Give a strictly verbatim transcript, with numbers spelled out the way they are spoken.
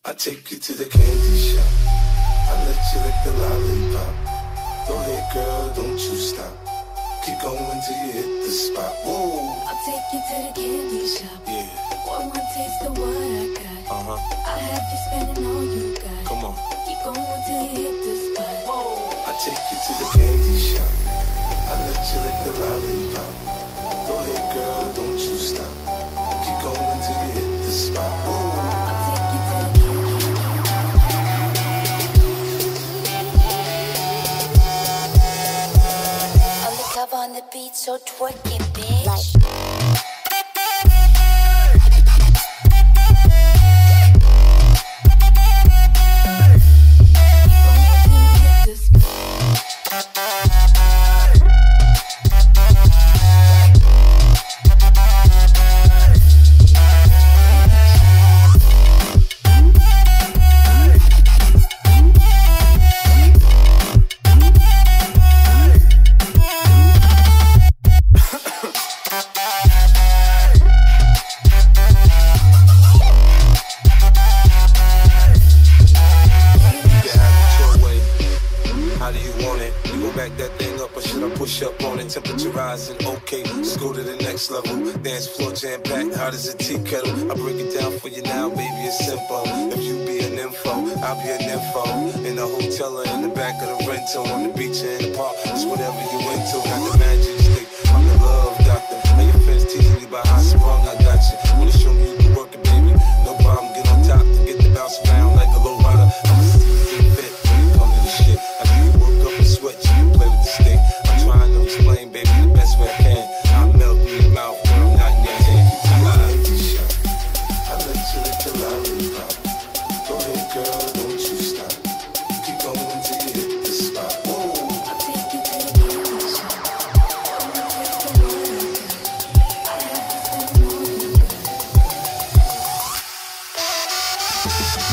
I take you to the candy shop. I let you lick the lollipop. Go ahead, girl, don't you stop. Keep going till you hit the spot. Whoa. I'll take you to the candy shop. Yeah. One more taste of what I got. Uh huh. I have you spending all you got. Come on. Keep going till you hit the spot. Whoa. I take you to the candy shop. I let you lick the lollipop. Go ahead, girl, don't you stop. Keep going till you hit the spot. Whoa. I'll take you to the Undercover on the beat, so twerk it, bitch. Like level, dance floor jam packed, hot as a tea kettle. I break it down for you now, baby, it's simple. If you be an info, I'll be an info. In the hotel or in the back of the rental, on the beach or in the park, it's whatever you into. Got the magic stick, I'm the love doctor. Now your friends teasing me about how I sprung, I got you. Wanna show me you can work it, baby? No problem, get on top to get the bounce around like a low rider. I'm a seasoned vet when it comes to this shit. I do you work up and sweat, you can play with the stick. I'm trying to explain, baby, the best way I can. I melt in your mouth when I'm not in your hand. I like this shot. I let you lick the lollipop. Go ahead, girl, don't you stop. Keep going till you hit the spot. Whoa. I'll take you to the candy shop. One more taste of what I got. I have you spending all you got.